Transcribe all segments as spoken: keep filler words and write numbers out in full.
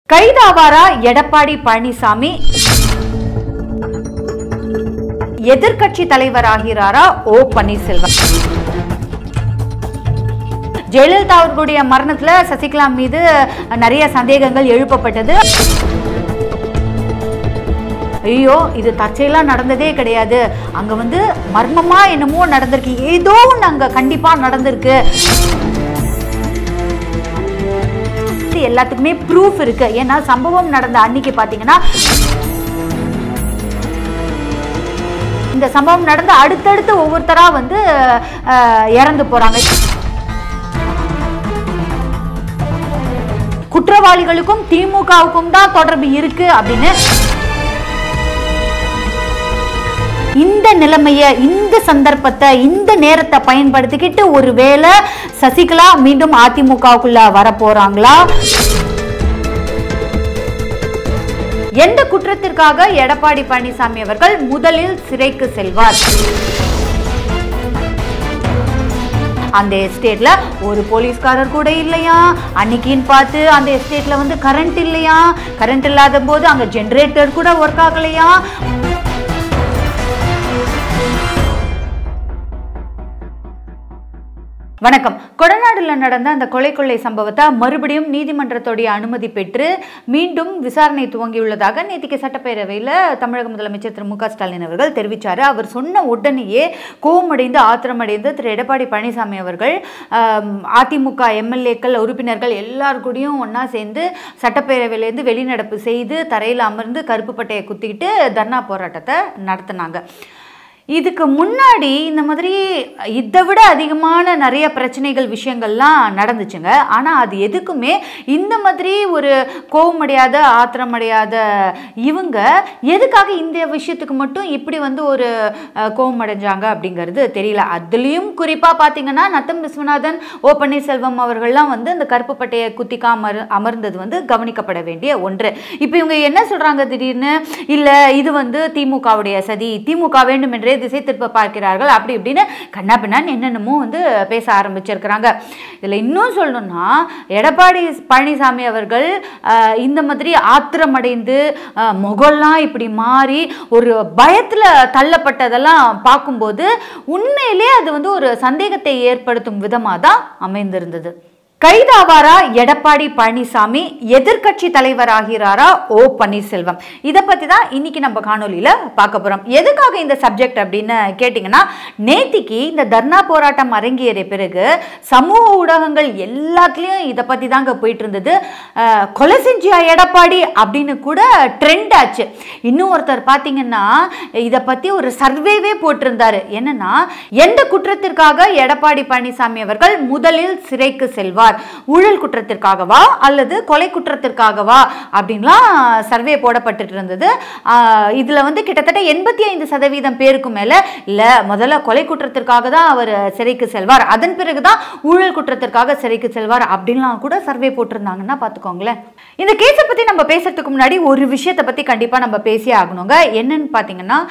கைதாவாரா எடப்பாடி பழனிசாமி? எதிர்க்கட்சி தலைவராகிறாரா ஓ பன்னீர்செல்வம்? ஜெயலலிதா அவர்களுடைய மரணத்துல சசிகலா மீது நிறைய சந்தேகங்கள் எழுப்பப்பட்டது. ஐயோ, இது தற்செயலா நடந்ததே கிடையாது, அங்க வந்து மர்மமா என்னமோ நடந்திருக்கு, ஏதோ ஒன்று அங்க கண்டிப்பா நடந்திருக்கு, எல்லாத்துக்குமே ப்ரூஃப் இருக்கு. ஏன்னா சம்பவம் நடந்த அன்னைக்கு பாத்தீங்கன்னா இந்த சம்பவம் நடந்த அடுத்தடுத்து ஒவ்வொருத்தரா வந்து இறந்து போறாங்க. குற்றவாளிகளுக்கும் திமுகவுக்கும் தான் தொடர்பு இருக்கு அப்படின்னு இந்த நிலைமைய, இந்த சந்தர்ப்பத்தை, இந்த நேரத்தை பயன்படுத்திக்கிட்டு ஒருவேளை சசிகலா மீண்டும் அதிமுகவுக்குள்ள வர போறாங்களா? எந்த குற்றத்திற்காக எடப்பாடி பழனிசாமி அவர்கள் முதலில் சிறைக்கு செல்வார்? அந்த எஸ்டேட்ல ஒரு போலீஸ்காரர் கூட இல்லையா, அன்னைக்குன்னு பார்த்து அந்த எஸ்டேட்ல வந்து கரண்ட் இல்லையா, கரண்ட் இல்லாத போது அங்க ஜெனரேட்டர் கூட ஒர்க் ஆகலையா. வணக்கம். கொடநாடுல நடந்த அந்த கொலை கொள்ளை சம்பவத்தை மறுபடியும் நீதிமன்றத்துடைய அனுமதி பெற்று மீண்டும் விசாரணை துவங்கியுள்ளதாக நேற்றுக்கு சட்டப்பேரவையில் தமிழக முதலமைச்சர் திரு மு க ஸ்டாலின் அவர்கள் தெரிவித்தார். அவர் சொன்ன உடனேயே கோபமடைந்து ஆத்திரமடைந்து திரு எடப்பாடி பழனிசாமி அவர்கள் அதிமுக எம்எல்ஏக்கள் உறுப்பினர்கள் எல்லாருக்கூடையும் ஒன்றா சேர்ந்து சட்டப்பேரவையிலேருந்து வெளிநடப்பு செய்து தரையில் அமர்ந்து கருப்பு பட்டையை குத்திக்கிட்டு தர்ணா போராட்டத்தை நடத்தினாங்க. இதுக்கு முன்னாடி இந்த மாதிரி இதை விட அதிகமான நிறைய பிரச்சனைகள் விஷயங்கள்லாம் நடந்துச்சுங்க. ஆனால் அது எதுக்குமே இந்த மாதிரி ஒரு கோபமடையாத ஆத்திரமடையாத இவங்க எதுக்காக இந்த விஷயத்துக்கு மட்டும் இப்படி வந்து ஒரு கோபமடைஞ்சாங்க அப்படிங்கிறது தெரியல. அதுலேயும் குறிப்பாக பார்த்தீங்கன்னா நத்தம் விஸ்வநாதன், ஓ பன்னீர்செல்வம் அவர்கள்லாம் வந்து அந்த கருப்பு பட்டையை குத்திக்கா அமர் அமர்ந்தது வந்து கவனிக்கப்பட வேண்டிய ஒன்று. இப்போ இவங்க என்ன சொல்கிறாங்க திடீர்னு, இல்லை இது வந்து திமுகவுடைய சதி, திமுக வேண்டும் என்றே திசை திருப்ப பார்க்கிறார்கள், அப்படி இப்படின்னு கண்ணா பின்னான்னு என்னென்னமோ வந்து பேச ஆரம்பிச்சிருக்கிறாங்க. இதில் இன்னும் சொல்லணும்னா எடப்பாடி பழனிசாமி அவர்கள் இந்த மாதிரி ஆத்திரமடைந்து முகம்லாம் இப்படி மாறி ஒரு பயத்தில் தள்ளப்பட்டதெல்லாம் பார்க்கும்போது உண்மையிலே அது வந்து ஒரு சந்தேகத்தை ஏற்படுத்தும் விதமாக தான் அமைந்திருந்தது. கைதாவாரா எடப்பாடி பழனிசாமி? எதிர்க்கட்சி தலைவராகிறாரா ஓ பன்னீர்செல்வம்? இதை பற்றி தான் இன்னைக்கு நம்ம காணொலியில் பார்க்க போகிறோம். எதுக்காக இந்த சப்ஜெக்ட் அப்படின்னு கேட்டிங்கன்னா, நேத்திக்கு இந்த தர்ணா போராட்டம் அரங்கேறிய பிறகு சமூக ஊடகங்கள் எல்லாத்துலேயும் இதை பற்றி தாங்க போயிட்டு இருந்தது. கொலை செஞ்சியா எடப்பாடி அப்படின்னு கூட ட்ரெண்ட் ஆச்சு. இன்னும் ஒருத்தர் பார்த்தீங்கன்னா இதை பற்றி ஒரு சர்வேவே போட்டிருந்தாரு. என்னன்னா, எந்த குற்றத்திற்காக எடப்பாடி பழனிசாமி அவர்கள் முதலில் சிறைக்கு செல்வார், ஊழல் குற்றத்திற்காகவா அல்லது கொலை குற்றத்திற்காகவா அப்படின்லாம் சர்வே போடப்பட்டு இருந்தது. இதுல வந்து கிட்டத்தட்ட எண்பத்தி ஐந்து சதவீதம் பேருக்கு மேல இல்ல முதல்ல கொலை குற்றத்திற்காக தான் அவர் சிறைக்கு செல்வார், அதன் பிறகுதான் ஊழல் குற்றத்திற்காக சிறைக்கு செல்வார் அப்படின்லாம் கூட சர்வே போட்டிருந்தாங்கன்னா பாத்துக்கோங்களேன். இந்த கேஸை பத்தி நம்ம பேசுறதுக்கு முன்னாடி ஒரு விஷயத்தை பத்தி கண்டிப்பா நம்ம பேசியே ஆகணுங்க. என்னன்னு பாத்தீங்கன்னா,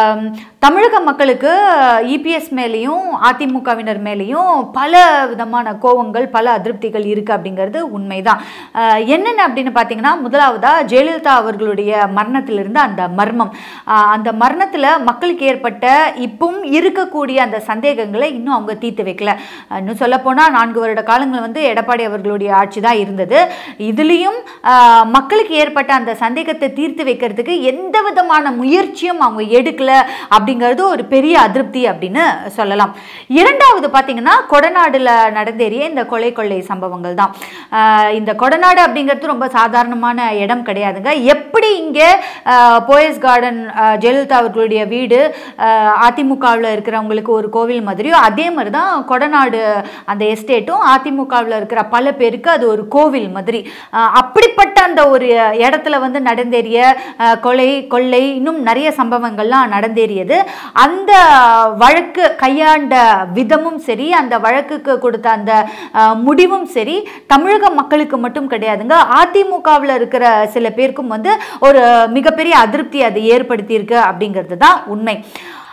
தமிழக மக்களுக்கு இபிஎஸ் மேலேயும் அதிமுகவினர் மேலேயும் பல விதமான கோவங்கள், பல அதிருப்திகள் இருக்கு அப்படிங்கிறது உண்மைதான். என்னென்ன அப்படின்னு பார்த்தீங்கன்னா, முதலாவதா ஜெயலலிதா அவர்களுடைய மரணத்திலிருந்து அந்த மர்மம், அந்த மரணத்தில் மக்களுக்கு ஏற்பட்ட இப்பவும் இருக்கக்கூடிய அந்த சந்தேகங்களை இன்னும் அவங்க தீர்த்து வைக்கல. இன்னும் சொல்ல போனால் நான்கு வருட காலங்கள் வந்து எடப்பாடி அவர்களுடைய ஆட்சி தான் இருந்தது. இதுலேயும் மக்களுக்கு ஏற்பட்ட அந்த சந்தேகத்தை தீர்த்து வைக்கிறதுக்கு எந்த விதமான முயற்சியும் அவங்க எடுக்கல அப்படிங்கிறது ஒரு பெரிய அதிருப்தி அப்படின்னு சொல்லலாம். இரண்டாவது பார்த்தீங்கன்னா, கொடநாடுல நடந்தேறிய இந்த கொலை கொள்ளை சம்பவங்கள் தான். இந்த கொடநாடு அப்படிங்கிறது ரொம்ப சாதாரணமான இடம் கிடையாதுங்க. எப்படி இங்கே போயஸ் கார்டன் ஜெயலலிதா அவர்களுடைய வீடு அதிமுகவில் இருக்கிறவங்களுக்கு ஒரு கோவில் மாதிரியோ, அதே மாதிரி தான் கொடநாடு அந்த எஸ்டேட்டும் அதிமுகவில் இருக்கிற பல பேருக்கு அது ஒரு கோவில் மாதிரி. அப்படிப்பட்ட அந்த ஒரு இடத்துல வந்து நடந்தேறிய கொலை கொள்ளை இன்னும் நிறைய சம்பவங்கள்லாம் நடந்தேறியது. அந்த வழக்கு கையாண்ட விதமும் சரி, அந்த வழக்குக்கு கொடுத்த அந்த முடிவும் சரி, தமிழக மக்களுக்கு மட்டும் கிடையாதுங்க, அதிமுகவில் இருக்கிற சில பேருக்கும் வந்து ஒரு மிகப்பெரிய அதிருப்தி அது ஏற்படுத்தி இருக்கு அப்படிங்கிறது தான் உண்மை.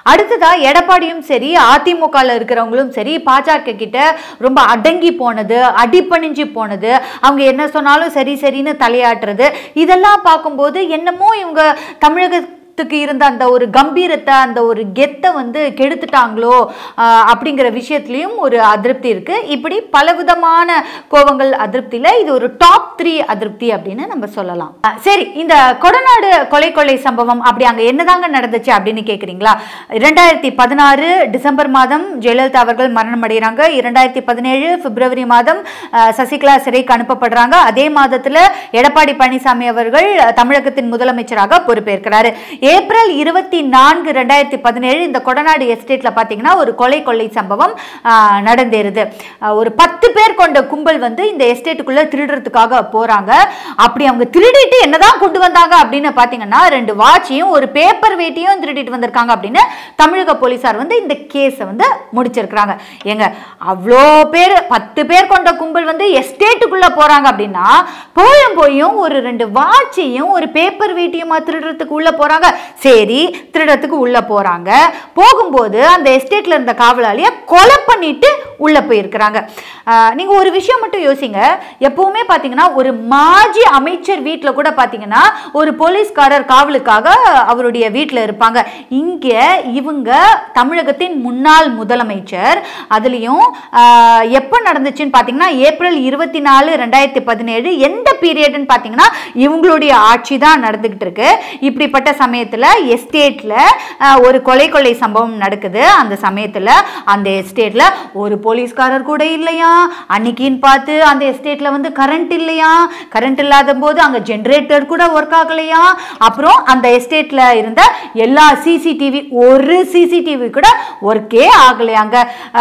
அடுத்ததா எடப்பாடியும் சரி அதிமுகவில் இருக்கிறவங்களும் சரி பாஜக கிட்ட ரொம்ப அடங்கி போனது, அடிபணிஞ்சு போனது, அவங்க என்ன சொன்னாலும் சரி சரின்னு தலையாட்டுறது, இதெல்லாம் பார்க்கும்போது என்னமோ இவங்க தமிழக இருந்த அந்த ஒரு கம்பீரத்தை, அந்த ஒரு கெத்தை வந்து கெடுத்துட்டாங்களோ அப்படிங்கிற விஷயத்திலையும் ஒரு அதிருப்தி இருக்கு. இப்படி பலவிதமான கோபங்கள் அதிருப்தியில இது ஒரு டாப் த்ரீ அதிருப்தி அப்படின்னு நம்ம சொல்லலாம். சரி, இந்த கொடநாடு கொலை கொள்ளை சம்பவம் அப்படி அங்க என்னதாங்க நடந்துச்சு அப்படின்னு கேக்குறீங்களா? இரண்டாயிரத்தி பதினாறு டிசம்பர் மாதம் ஜெயலலிதா அவர்கள் மரணம் அடைகிறாங்க. இரண்டாயிரத்தி பதினேழு பிப்ரவரி மாதம் சசிகலா சிறைக்கு அனுப்பப்படுறாங்க. அதே மாதத்துல எடப்பாடி பழனிசாமி அவர்கள் தமிழகத்தின் முதலமைச்சராக பொறுப்பேற்கிறாரு. ஏப்ரல் இருபத்தி நான்கு ரெண்டாயிரத்தி பதினேழு இந்த கொடநாடு எஸ்டேட்ல பாத்தீங்கன்னா ஒரு கொலை கொள்ளை சம்பவம் நடந்தேறுது. ஒரு பத்து பேர் கொண்ட கும்பல் வந்து இந்த எஸ்டேட்டுக்குள்ள திருடுறதுக்காக போறாங்க. அப்படி அவங்க திருடிட்டு என்னதான் கொண்டு வந்தாங்க அப்படின்னு பாத்தீங்கன்னா ரெண்டு வாட்சையும் ஒரு பேப்பர் வெயிட்டையும் திருடிட்டு வந்திருக்காங்க அப்படின்னு தமிழக போலீசார் வந்து இந்த கேஸை வந்து முடிச்சிருக்காங்க. ஏங்க, அவ்வளோ பேர் பத்து பேர் கொண்ட கும்பல் வந்து எஸ்டேட்டுக்குள்ள போறாங்க அப்படின்னா போயும் போயும் ஒரு ரெண்டு வாட்சையும் ஒரு பேப்பர் வெயிட்டையுமா திருடுறதுக்கு உள்ள போறாங்க. சரி, திருடத்துக்கு உள்ள போறாங்க. போகும்போது அந்த எஸ்டேட்ல இருந்த காவலாளிய கொலை பண்ணிட்டு உள்ள போயிருக்கிறாங்க. நீங்க ஒரு விஷயம் மட்டும் யோசிங்க. எப்பவுமே பாத்தீங்கன்னா ஒரு மாஜி அமைச்சர் வீட்டுல கூட பாத்தீங்கன்னா ஒரு போலீஸ்காரர் காவலுக்காக அவருடைய வீட்டுல இருப்பாங்க. இங்க இவங்க தமிழகத்தின் முன்னாள் முதலமைச்சர். அதுலயும் எப்ப நடந்துச்சுன்னு பாத்தீங்கன்னா ஏப்ரல் இருபத்தி நாலு ரெண்டாயிரத்தி பதினேழு எந்த பீரியட்னு பாத்தீங்கன்னா இவங்களுடைய ஆட்சி தான் நடந்துகிட்டு இருக்கு. இப்படிப்பட்ட சமயத்துல எஸ்டேட்ல ஒரு கொலை கொள்ளை சம்பவம் நடக்குது. அந்த சமயத்துல அந்த எஸ்டேட்ல ஒரு போலீஸ்காரர் கூட இல்லையா. அன்னைக்குன்னு பார்த்து அந்த எஸ்டேட்ல வந்து கரண்ட் இல்லையா. கரண்ட் இல்லாத போது அங்க ஜெனரேட்டர் கூட ஒர்க் ஆகலையா. அப்புறம் அந்த எஸ்டேட்ல இருந்த எல்லா சிசிடிவி ஒரு சிசிடிவி கூட ஒர்க்கே ஆகலையாங்க.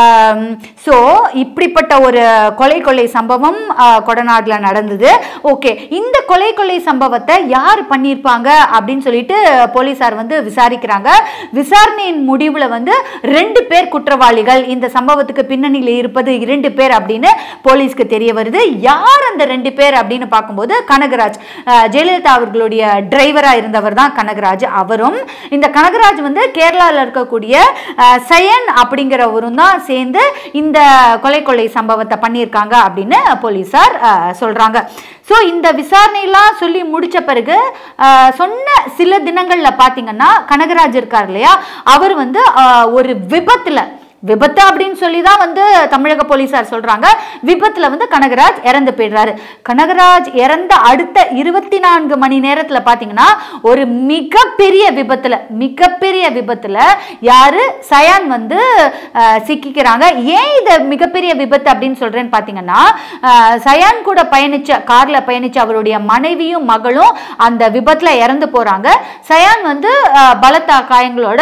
சோ இப்படிப்பட்ட ஒரு கொலை கொள்ளை சம்பவம் கொடநாடுல நடந்தது. ஓகே, இந்த கொலை கொள்ளை சம்பவத்தை யார் பண்ணியிருப்பாங்க அப்படின்னு சொல்லிட்டு போலீசார் வந்து விசாரிக்கிறாங்க. விசாரணையின் முடிவுல வந்து ரெண்டு பேர் குற்றவாளிகள், இந்த சம்பவத்துக்கு பின்னணியில் இருப்பது இரண்டு பேர் அப்படின்னு போலீஸ்க்கு தெரிய வருது. யார் அந்த ரெண்டு பேர் அப்படின்னு பார்க்கும்போது கனகராஜ், ஜெயலலிதா அவர்களுடைய டிரைவரா இருந்தவர் தான் கனகராஜ். அவரும் இந்த கனகராஜ் வந்து கேரளாவில் இருக்கக்கூடிய சயன் அப்படிங்கிறவரும் தான் சேர்ந்து இந்த கொலை கொள்ளை சம்பவத்தை பண்ணியிருக்காங்க அப்படின்னு போலீசார் சொல்றாங்க. ஸோ இந்த விசாரணையெல்லாம் சொல்லி முடிச்ச பிறகு சொன்ன சில தினங்கள்ல பாத்தீங்கன்னா கனகராஜ் இருக்கார் இல்லையா, அவர் வந்து ஒரு விபத்துல விபத்து அப்படின்னு சொல்லி தான் வந்து தமிழக போலீசார் சொல்றாங்க. விபத்துல வந்து கனகராஜ் இறந்து போயிடுறாரு. கனகராஜ் இறந்த அடுத்த இருபத்தி நான்கு மணி நேரத்துல பாத்தீங்கன்னா ஒரு மிகப்பெரிய விபத்துல மிகப்பெரிய விபத்துல யாரு சயான் வந்து சிக்கிக்கிறாங்க. ஏன் இது மிகப்பெரிய விபத்து அப்படின்னு சொல்றேன்னு பாத்தீங்கன்னா சயான் கூட பயணிச்ச கார்ல பயணிச்ச அவருடைய மனைவியும் மகளும் அந்த விபத்துல இறந்து போறாங்க. சயான் வந்து பலத்த காயங்களோட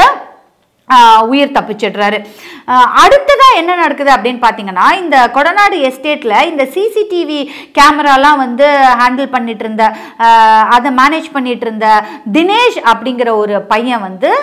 உயிர் தப்பிச்சிடுறாரு. அடுத்ததா என்ன நடக்குது அப்படின்னு பாத்தீங்கன்னா இந்த கொடநாடு எஸ்டேட்ல இந்த சிசிடிவி கேமராலாம் வந்து ஹேண்டில் பண்ணிட்டு இருந்த அதை மேனேஜ் பண்ணிட்டு இருந்த தினேஷ் அப்படிங்கிற ஒரு பையன் வந்து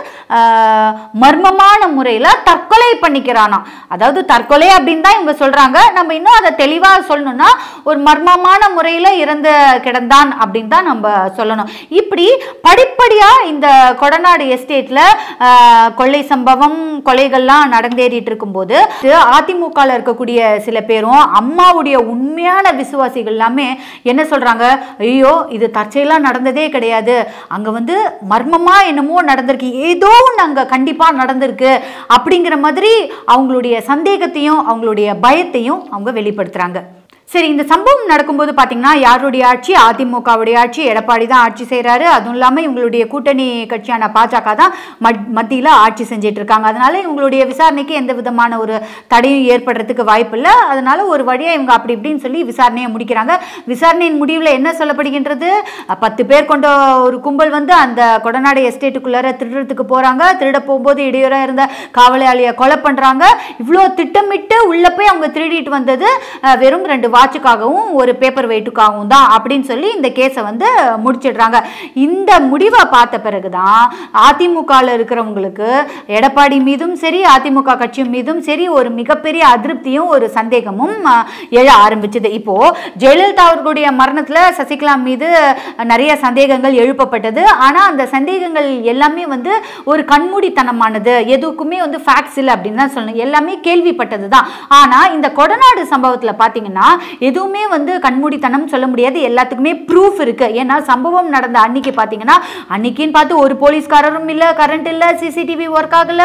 மர்மமான முறையில தற்கொலை பண்ணிக்கிறானா. அதாவது தற்கொலை அப்படின்னு தான் இவங்க சொல்றாங்க. நம்ம இன்னும் அதை தெளிவா சொல்லணும்னா ஒரு மர்மமான முறையில இறந்து கிடந்தான் அப்படின்னு தான் நம்ம சொல்லணும். இப்படி படிப்படியா இந்த கொடநாடு எஸ்டேட்ல கொள்ளை சம்பவம் கொலைகள்லாம் நடந்தேறிட்டு இருக்கும்போது அதிமுக இருக்கக்கூடிய சில பேரும் அம்மாவுடைய உண்மையான விசுவாசிகள் எல்லாமே என்ன சொல்றாங்க, ஐயோ இது தற்செயலா நடந்ததே கிடையாது, அங்க வந்து மர்மமா என்னமோ நடந்திருக்கு, ஏதோ நாங்க கண்டிப்பா நடந்திருக்கு அப்படிங்கிற மாதிரி அவங்களுடைய சந்தேகத்தையும் அவங்களுடைய பயத்தையும் அவங்க வெளிப்படுத்துறாங்க. சரி, இந்த சம்பவம் நடக்கும்போது பார்த்தீங்கன்னா யாருடைய ஆட்சி, அதிமுகவுடைய ஆட்சி, எடப்பாடி தான் ஆட்சி செய்கிறாரு. அதுவும் இல்லாமல் இவங்களுடைய கூட்டணி கட்சியான பாஜக தான் மத்தியில் ஆட்சி செஞ்சிட்டு இருக்காங்க. அதனால இவங்களுடைய விசாரணைக்கு எந்த விதமான ஒரு தடையும் ஏற்படுறதுக்கு வாய்ப்பு இல்லை. அதனால ஒரு வழியாக இவங்க அப்படி இப்படின்னு சொல்லி விசாரணையை முடிக்கிறாங்க. விசாரணையின் முடிவில் என்ன சொல்லப்படுகின்றது, பத்து பேர் கொண்ட ஒரு கும்பல் வந்து அந்த கொடநாடு எஸ்டேட்டுக்குள்ளார திருடுறதுக்கு போகிறாங்க. திருட போகும்போது இடையூறாக இருந்த காவலாளியை கொலை பண்ணுறாங்க. இவ்வளோ திட்டமிட்டு உள்ளே போய் அவங்க திருடிட்டு வந்தது வெறும் ரெண்டு வாட்சுக்காகவும் ஒரு பேப்பர் வெயிட்டுக்காகவும் தான் அப்படின்னு சொல்லி இந்த கேஸை வந்து முடிச்சிடுறாங்க. இந்த முடிவை பார்த்த பிறகுதான் அதிமுகவில் இருக்கிறவங்களுக்கு எடப்பாடி மீதும் சரி அதிமுக கட்சி மீதும் சரி ஒரு மிகப்பெரிய அதிருப்தியும் ஒரு சந்தேகமும் எழ ஆரம்பிச்சது. இப்போ ஜெயலலிதா அவர்களுடைய மரணத்துல சசிகலா மீது நிறைய சந்தேகங்கள் எழுப்பப்பட்டது. ஆனா அந்த சந்தேகங்கள் எல்லாமே வந்து ஒரு கண்மூடித்தனமானது, எதுக்குமே வந்து ஃபேக்ட்ஸ் இல்லை அப்படின்னு தான் சொல்லணும். எல்லாமே கேள்விப்பட்டது தான். ஆனா இந்த கொடநாடு சம்பவத்துல பாத்தீங்கன்னா எதுவுமே வந்து கண்மூடித்தனம் சொல்ல முடியாது, எல்லாத்துக்குமே ப்ரூஃப் இருக்கு. ஏன்னா சம்பவம் நடந்த அன்னைக்கு பாத்தீங்கன்னா அன்னைக்குன்னு பார்த்து ஒரு போலீஸ்காரரும் இல்லை, கரண்ட் இல்லை, சிசிடிவி ஒர்க் ஆகல.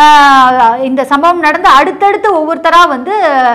இந்த சம்பவம் நடந்து அடுத்தடுத்து ஒவ்வொருத்தரா வந்து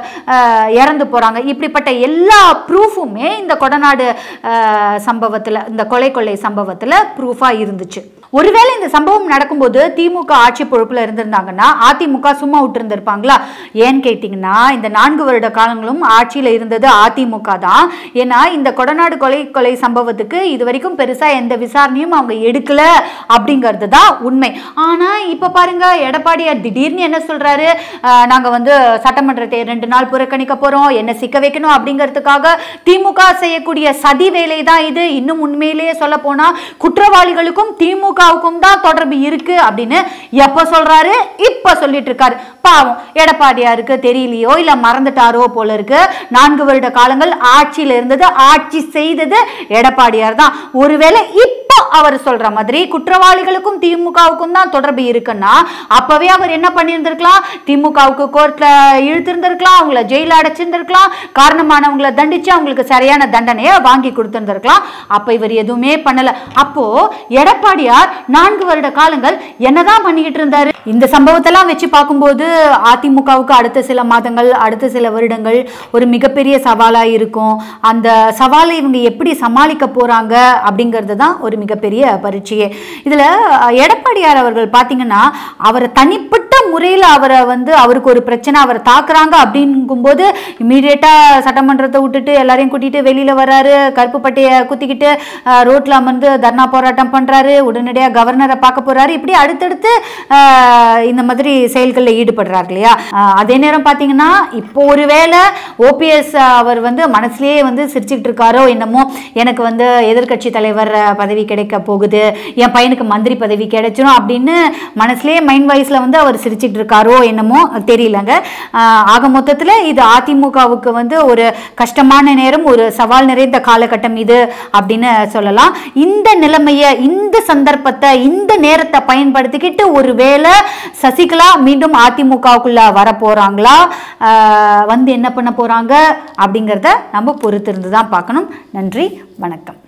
இறந்து போறாங்க. இப்படிப்பட்ட எல்லா ப்ரூஃபுமே இந்த கொடநாடு சம்பவத்துல, இந்த கொலை கொள்ளை சம்பவத்துல ப்ரூஃபா இருந்துச்சு. ஒருவேளை இந்த சம்பவம் நடக்கும்போது திமுக ஆட்சி பொறுப்புல இருந்திருந்தாங்கன்னா அதிமுக சும்மா விட்டு இருந்திருப்பாங்களா? ஏன்னு கேட்டீங்கன்னா இந்த நான்கு வருட காலங்களும் ஆட்சியில இருந்தது அதிமுக தான். ஏன்னா இந்த கொடநாடு கொலை கொலை சம்பவத்துக்கு இது வரைக்கும் பெருசா எந்த விசாரணையும் அவங்க எடுக்கல அப்படிங்கிறது தான் உண்மை. ஆனா இப்ப பாருங்க, எடப்பாடியார் திடீர்னு என்ன சொல்றாரு, நாங்க வந்து சட்டமன்றத்தை ரெண்டு நாள் புறக்கணிக்க போறோம், என்ன சிக்க வைக்கணும் அப்படிங்கிறதுக்காக திமுக செய்யக்கூடிய சதி வேலை தான் இது. இன்னும் உண்மையிலேயே சொல்ல போனா குற்றவாளிகளுக்கும் திமுக தான் தொடர்பு இருக்கு அப்படின்னு எப்ப சொல்றாரு? இப்ப சொல்லிட்டு இருக்காரு. பாவம் எடப்பாடியாருக்கு தெரியலையோ இல்ல மறந்துட்டாரோ போல இருக்கு. நான்கு வருட காலங்கள் ஆட்சியில இருந்தது, ஆட்சி செய்தது எடப்பாடியார் தான். ஒருவேளை இப்ப அவர் சொல்ற மாதிரி குற்றவாளிகளுக்கும் திமுகவுக்கும் தான் தொடர்பு இருக்குன்னா அப்பவே அவர் என்ன பண்ணியிருந்திருக்கலாம்? திமுகவுக்கு கோர்ட்ல இழுத்திருந்திருக்கலாம், அவங்கள ஜெயில அடைச்சிருந்திருக்கலாம், காரணமானவங்களை தண்டிச்சு அவங்களுக்கு சரியான தண்டனையை வாங்கி கொடுத்திருந்திருக்கலாம். அப்ப இவர் எதுவுமே பண்ணல. அப்போ எடப்பாடியார் நான்கு வருட காலங்கள் என்னதான் பண்ணிக்கிட்டு இருந்தாரு? இந்த சம்பவத்தெல்லாம் வச்சு பார்க்கும்போது அதிமுகவுக்கு அடுத்த சில மாதங்கள், அடுத்த சில வருடங்கள் ஒரு மிகப்பெரிய சவாலா இருக்கும். அந்த சவாலை இவங்க எப்படி சமாளிக்க போறாங்க அப்படிங்கிறது தான் ஒரு மிகப்பெரிய பரீட்சையே. இதுல எடப்பாடியார் அவர்கள் பாத்தீங்கன்னா அவரை தனிப்பட்ட முறையில் அவரை வந்து அவருக்கு ஒரு பிரச்சனை, அவரை தாக்குறாங்க அப்படிங்கும்போது இமீடியட்டா சட்டமன்றத்தை விட்டுட்டு எல்லாரையும் கூட்டிட்டு வெளியில வர்றாரு, கருப்பு பட்டையை குத்திக்கிட்டு ரோட்ல அமர்ந்து தர்ணா போராட்டம் பண்றாரு, உடனடியாக கவர்னரை பார்க்க போறாரு. இப்படி அடுத்தடுத்து இந்த மாதிரி செயல்களில் ஈடுபடுறாரு இல்லையா? அதே நேரம் பார்த்தீங்கன்னா இப்போ ஒருவேளை ஓபிஎஸ் அவர் வந்து மனசுலேயே வந்து சிரிச்சுக்கிட்டு இருக்காரோ என்னமோ, எனக்கு வந்து எதிர்கட்சி தலைவர் பதவி கிடைக்க போகுது, என் பையனுக்கு மந்திரி பதவி கிடைச்சிடும் அப்படின்னு மனசுலேயே மைண்ட் வைஸ்ல வந்து அவர் சிரிச்சுட்டு இருக்காரோ என்னமோ தெரியலங்க. ஆக மொத்தத்தில் இது அதிமுகவுக்கு வந்து ஒரு கஷ்டமான நேரம், ஒரு சவால் நிறைந்த காலகட்டம் இது அப்படின்னு சொல்லலாம். இந்த நிலைமையை, இந்த சந்தர்ப்பத்தை, இந்த நேரத்தை பயன்படுத்திக்கிட்டு ஒருவேளை சசிகலா மீண்டும் அதிமுகவுக்குள்ள வர போறாங்களா, வந்து என்ன பண்ண போறாங்க அப்படிங்கிறத நம்ம பொறுத்திருந்து தான் பார்க்கணும். நன்றி, வணக்கம்.